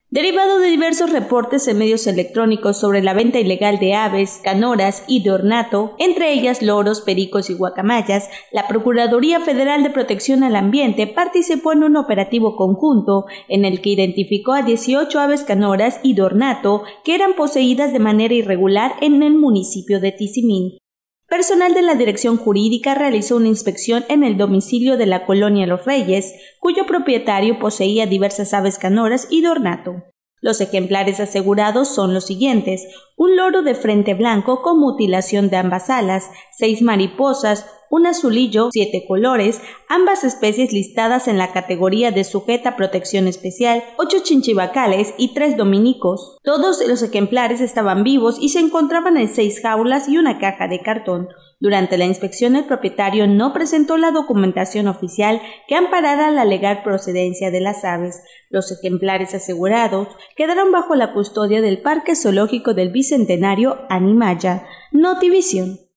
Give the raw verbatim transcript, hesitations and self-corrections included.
Derivado de diversos reportes en medios electrónicos sobre la venta ilegal de aves, canoras y de ornato, entre ellas loros, pericos y guacamayas, la Procuraduría Federal de Protección al Ambiente participó en un operativo conjunto en el que identificó a dieciocho aves canoras y de ornato que eran poseídas de manera irregular en el municipio de Tizimín. Personal de la Dirección Jurídica realizó una inspección en el domicilio de la colonia Los Reyes, cuyo propietario poseía diversas aves canoras y de ornato. Los ejemplares asegurados son los siguientes: un loro de frente blanco con mutilación de ambas alas, seis mariposas, un azulillo, siete colores, ambas especies listadas en la categoría de sujeta a protección especial, ocho chinchivacales y tres dominicos. Todos los ejemplares estaban vivos y se encontraban en seis jaulas y una caja de cartón. Durante la inspección, el propietario no presentó la documentación oficial que amparara la legal procedencia de las aves. Los ejemplares asegurados quedaron bajo la custodia del Parque Zoológico del Bicentenario Animaya. Notivisión.